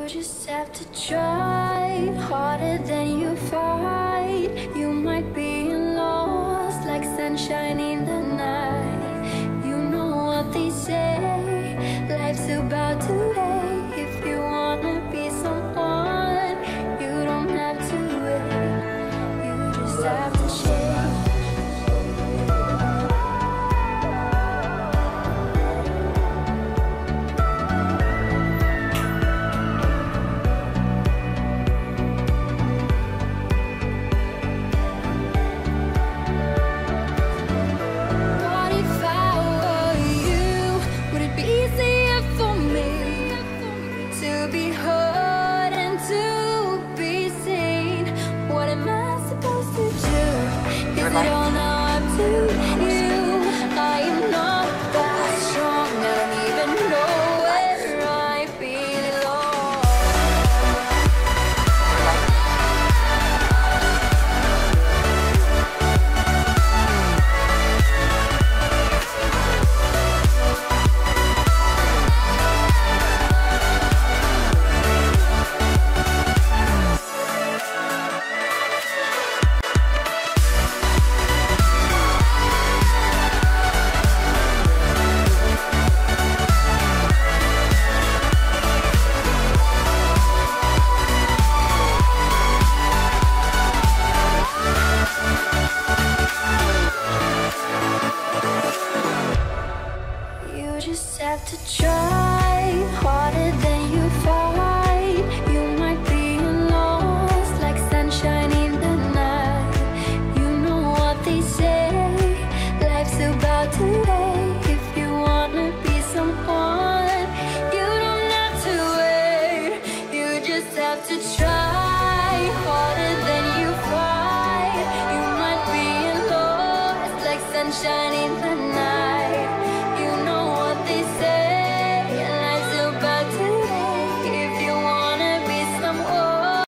just have to try harder than you fight. You might be lost like sunshine in the night. You know what they say, life's about to end. If you wanna be someone, you don't have to wait. You just have to change. Have to try harder than you fight. You might be lost like sunshine in the night. You know what they say, life's about to end. If you wanna be someone, you don't have to wait. You just have to try harder than you fight. You might be lost like sunshine in the night.